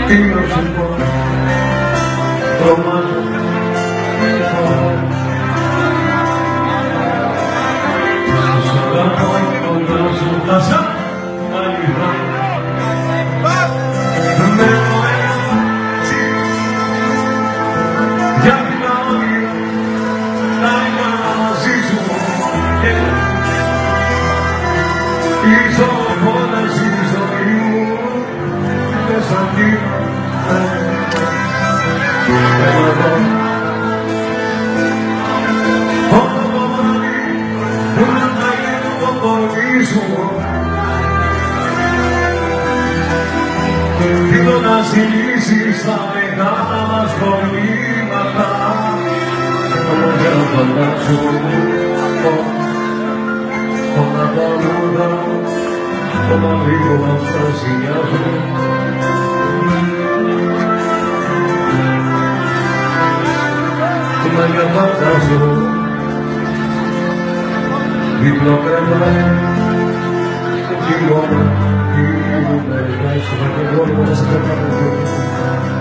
Τι να σου πω, τρομάζω, σου αγαπώ κοντά σου, θα σ' αληθώ. Μένω έτσι, για την όνειρα, να είμαι μαζί σου. Ίσο μόνα στη ζωή μου, δεν σ' αντίνα. Θέλω να ζήσεις τα μεγάλα μας προβλήματα, όμως δεν φαντάζομαι όλα τα λόγια, όλα λίγο αυτά συνιάζουν. Να για φαντάζω διπλό κρεβάτι, τι μόνο, τι μου περιγράψω, θα και εγώ να σε φέρνω.